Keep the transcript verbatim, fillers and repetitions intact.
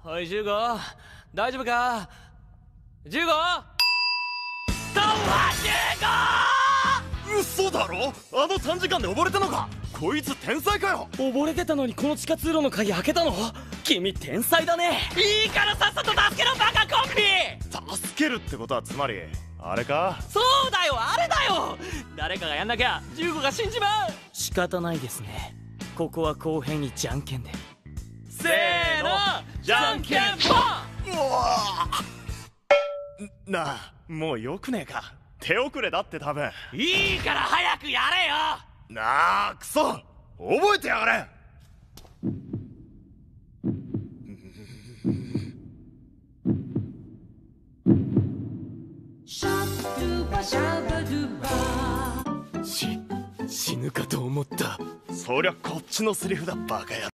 おい、ジュウゴ、大丈夫か？ジュウゴ、とわ、ジュウゴ！ 嘘だろ？あの短時間で溺れたのか？こいつ天才かよ。 溺れてたのにこの地下通路の鍵開けたの？君天才だね。いいからさっさと助けろ、バカコンビ！ 助けるってことはつまりあれか？ そうだよ、あれだよ。誰かがやんなきゃジュウゴが死んじまう。仕方ないですね。ここは公平にじゃんけんで。せーの、じゃんけんぽん！ うわなあ、もうよくねえか？手遅れだって多分。 いいから早くやれよ。 なあ、クソ、覚えてやがれ。し死ぬかと思った。そりゃこっちのセリフだ、バカ野郎。